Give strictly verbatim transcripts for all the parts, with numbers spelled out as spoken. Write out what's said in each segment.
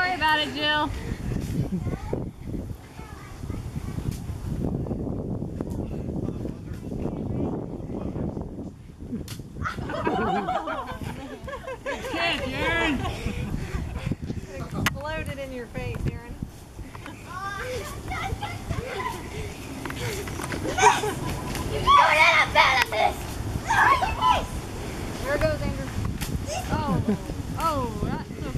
worry about it, Jill. Catch, Aaron! Exploded in your face, Aaron. You don't have a bad at this! There it goes, Andrew. Oh, oh, that's so...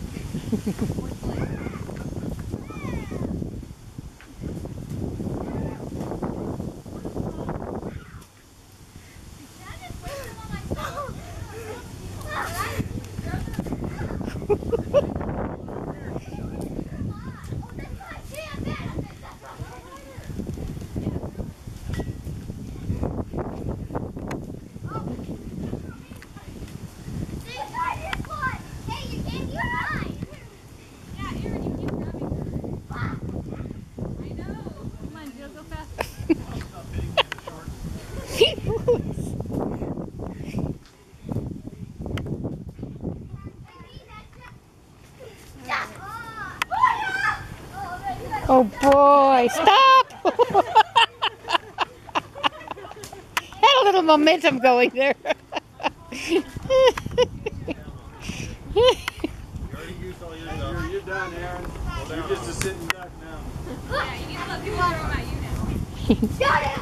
Oh boy, stop! Had a little momentum going there. You already used all your stuff. You're, you're done, Aaron. Well, you're just a sitting duck now. Yeah, you need to let people throw them at you now. Got it!